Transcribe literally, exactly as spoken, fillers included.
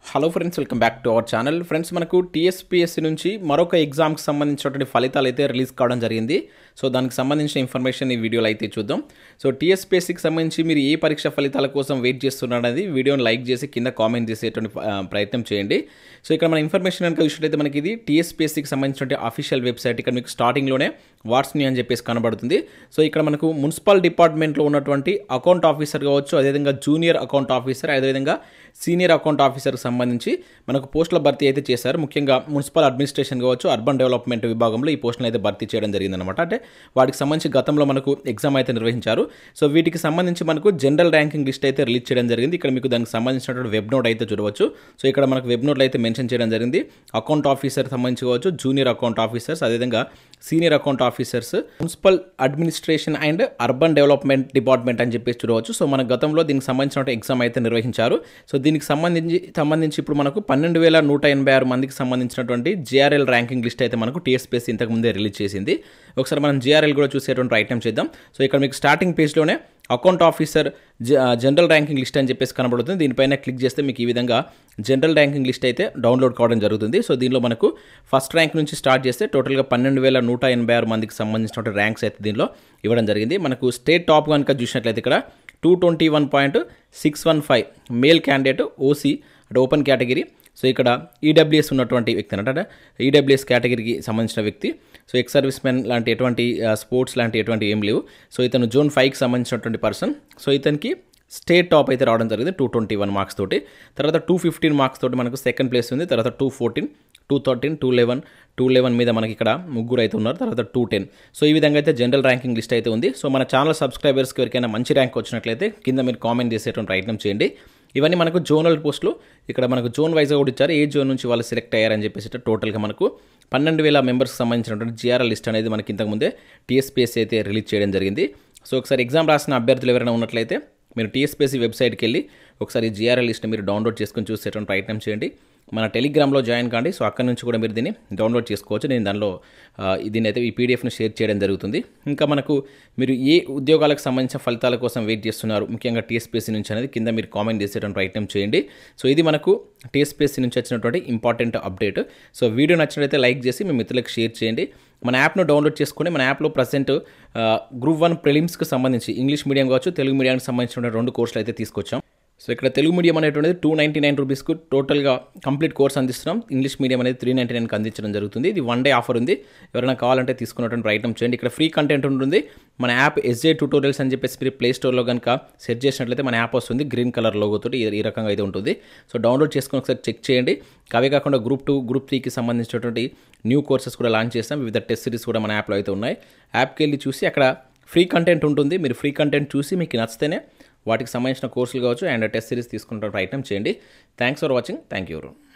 Hello friends, welcome back to our channel. Friends, మనకు TSPSC నుంచి మరొక ఎగ్జామ్కి సంబంధించినటువంటి ఫలితాలు అయితే రిలీజ్ కావడం జరిగింది. సో దానికి సంబంధించిన ఇన్ఫర్మేషన్ ఈ వీడియోలో అయితే చూద్దాం. సో టీఎస్పీఎస్సీకి సంబంధించి మీరు ఏ పరీక్ష ఫలితాల కోసం వెయిట్ చేస్తున్నారు అనేది వీడియోని లైక్ చేసి కింద కామెంట్ చేసేటువంటి ప్రయత్నం చేయండి. సో ఇక్కడ మన ఇన్ఫర్మేషన్ కనుక చూసినట్లయితే మనకి ఇది టీఎస్పీఎస్సీకి సంబంధించిన అఫీషియల్ వెబ్సైట్. ఇక్కడ మీకు స్టార్టింగ్లోనే వాట్స్ న్యూ అని చెప్పేసి కనబడుతుంది. సో ఇక్కడ మనకు మున్సిపల్ డిపార్ట్మెంట్లో ఉన్నటువంటి అకౌంట్ ఆఫీసర్ కావచ్చు, అదేవిధంగా జూనియర్ అకౌంట్ ఆఫీసర్, అదేవిధంగా సీనియర్ అకౌంట్ ఆఫీసర్కి సంబంధించి మనకు పోస్టుల భర్తీ అయితే చేశారు. ముఖ్యంగా మున్సిపల్ అడ్మినిస్ట్రేషన్ కావచ్చు, అర్బన్ డెవలప్మెంట్ విభాగంలో ఈ పోస్టులను అయితే భర్తీ చేయడం జరిగిందనమాట. అంటే వాటికి సంబంధించి గతంలో మనకు ఎగ్జామ్ అయితే నిర్వహించారు. సో వీటికి సంబంధించి మనకు జనరల్ ర్యాంకింగ్ లిస్ట్ అయితే రిలీజ్ చేయడం జరిగింది. ఇక్కడ మీకు దానికి సంబంధించినటువంటి వెబ్ నోట్ అయితే చూడవచ్చు. సో ఇక్కడ మనకు వెబ్ నోట్లో అయితే మెన్షన్ చేయడం జరిగింది. అకౌంట్ ఆఫీసర్ సంబంధించి కావచ్చు, జూనియర్ అకౌంట్ ఆఫీసర్స్, అదేవిధంగా senior account officers, municipal administration and urban development department అని చెప్పేసి చూడవచ్చు. సో మన గతంలో దీనికి సంబంధించిన ఎగ్జామ్ అయితే నిర్వహించారు. సో దీనికి సంబంధించి సంబంధించి ఇప్పుడు మనకు పన్నెండు వేల నూట ఎనభై ఆరు మందికి సంబంధించినటువంటి జిఆర్ఎల్ ర్యాంకింగ్ లిస్ట్ అయితే మనకు టీఎస్పీఎస్సీ ఇంతకు ముందే రిలీజ్ చేసింది. ఒకసారి మనం జిఆర్ఎల్ కూడా చూసేటువంటి ప్రయత్నం చేద్దాం. సో ఇక్కడ మీకు స్టార్టింగ్ పేజ్లోనే account officer general ranking list అని చెప్పేసి కనబడుతుంది. దీనిపైన క్లిక్ చేస్తే మీకు ఈ విధంగా జనరల్ ర్యాంకింగ్ లిస్ట్ అయితే డౌన్లోడ్ కావడం జరుగుతుంది. సో దీనిలో మనకు ఫస్ట్ ర్యాంక్ నుంచి స్టార్ట్ చేస్తే టోటల్గా పన్నెండు వేల నూట ఎనభై ఆరు మందికి సంబంధించిన ర్యాంక్స్ అయితే దీనిలో ఇవ్వడం జరిగింది. మనకు స్టేట్ టాప్ కనుక చూసినట్లయితే ఇక్కడ two twenty one point six one five male candidate OC అంటే ఓపెన్ కేటగిరీ. సో ఇక్కడ ఈడబ్ల్యూఎస్ ఉన్నటువంటి వ్యక్తి అంటే ఈడబ్ల్యూఎస్ కేటగిరీకి సంబంధించిన వ్యక్తి. సో ఎక్స్ సర్వీస్ మెన్ లాంటి ఎటువంటి స్పోర్ట్స్ లాంటి ఎటువంటి ఏం లేవు. సో ఇతను జోన్ ఫైవ్కి సంబంధించినటువంటి పర్సన్. సో ఇతనికి స్టేట్ టాప్ అయితే రావడం జరిగింది టూ ట్వంటీ వన్ మార్క్స్ తోటి. తర్వాత టూ ఫిఫ్టీన్ మార్క్స్ తోటి మనకు సెకండ్ ప్లేస్ ఉంది. తర్వాత two fourteen two thirteen two eleven two eleven మీద మనకి ఇక్కడ ముగ్గురు అయితే ఉన్నారు. తర్వాత టూ టెన్. సో ఈ విధంగా అయితే జనరల్ ర్యాంకింగ్ లిస్ట్ అయితే ఉంది. సో మన ఛానల్ సబ్స్క్రైబర్స్కి ఎవరికైనా మంచి ర్యాంక్ వచ్చినట్లయితే కింద మీరు కామెంట్ చేసేటువంటి ప్రయత్నం చేయండి. ఇవన్నీ మనకు జోనల్ పోస్టులు. ఇక్కడ మనకు జోన్ వైజ్గా కూడా ఇచ్చారు. ఏ జోన్ నుంచి వాళ్ళు సెలెక్ట్ అయ్యారని చెప్పేసి టోటల్గా మనకు పన్నెండు వేల మెంబర్స్కి సంబంధించినటువంటి జిఆర్ఎల్ లిస్ట్ అనేది మనకి ఇంతకుముందే టీఎస్పీఎస్సీ అయితే రిలీజ్ చేయడం జరిగింది. సో ఒకసారి ఎగ్జామ్ రాసిన అభ్యర్థులు ఎవరైనా ఉన్నట్లయితే మీరు టీఎస్పీఎస్సీ వెబ్సైట్కి వెళ్ళి ఒకసారి జిఆర్ఎల్ లిస్ట్ని మీరు డౌన్లోడ్ చేసుకొని చూసేటువంటి ప్రయత్నం చేయండి. మన టెలిగ్రామ్లో జాయిన్ కాండి. సో అక్కడ నుంచి కూడా మీరు దీన్ని డౌన్లోడ్ చేసుకోవచ్చు. నేను దానిలో దీన్ని అయితే ఈ పీడిఎఫ్ని షేర్ చేయడం జరుగుతుంది. ఇంకా మనకు మీరు ఏ ఉద్యోగాలకు సంబంధించిన ఫలితాల కోసం వెయిట్ చేస్తున్నారు ముఖ్యంగా టీఎస్పీఎస్సీ నుంచి అనేది కింద మీరు కామెంట్ చేసేటువంటి ప్రయత్నం చేయండి. సో ఇది మనకు టీఎస్పీఎస్సీ నుంచి వచ్చినటువంటి ఇంపార్టెంట్ అప్డేట్. సో వీడియో నచ్చినట్లయితే లైక్ చేసి మీ మిత్రులకు షేర్ చేయండి. మన యాప్ను డౌన్లోడ్ చేసుకుని మన యాప్లో ప్రజెంట్ గ్రూప్ వన్ ప్రిలిమ్స్కి సంబంధించి ఇంగ్లీష్ మీడియం కావచ్చు, తెలుగు మీడియానికి సంబంధించిన రెండు కోర్సులు అయితే తీసుకొచ్చాం. సో ఇక్కడ తెలుగు మీడియం అనేటువంటిది టూ నైంటీ నైన్ రూపీస్కు టోటల్గా కంప్లీట్ కోర్స్ అందిస్తున్నాం. ఇంగ్లీష్ మీడియం అనేది త్రీ నైంటీ నైన్కి అందించడం జరుగుతుంది. ఇది వన్ డే ఆఫర్ ఉంది. ఎవరైనా కావాలంటే తీసుకున్నటువంటి ప్రయత్నం చేయండి. ఇక్కడ ఫ్రీ కంటెంట్ ఉంటుంది. మన యాప్ ఎస్జే ట్యూటోరియల్స్ అని చెప్పేసి మీరు ప్లే స్టోర్లో కనుక సెర్చ్ చేసినట్లయితే మన యాప్ వస్తుంది. గ్రీన్ కలర్ లోగోతో ఈ రకంగా అయితే ఉంటుంది. సో డౌన్లోడ్ చేసుకుని ఒకసారి చెక్ చేయండి. అవే కాకుండా గ్రూప్ టూ గ్రూప్ త్రీకి సంబంధించినటువంటి న్యూ కోర్సెస్ కూడా లాంచ్ చేస్తాం. వివిధ టెస్ట్ సిరీస్ కూడా మన యాప్లో అయితే ఉన్నాయి. యాప్కి వెళ్ళి చూసి అక్కడ ఫ్రీ కంటెంట్ ఉంటుంది. మీరు ఫ్రీ కంటెంట్ చూసి మీకు నచ్చితేనే వాటికి సంబంధించిన కోర్సులు కావచ్చు అండ్ టెస్ట్ సిరీస్ తీసుకుంటే ప్రయత్నం చేయండి. Thanks for watching. Thank you.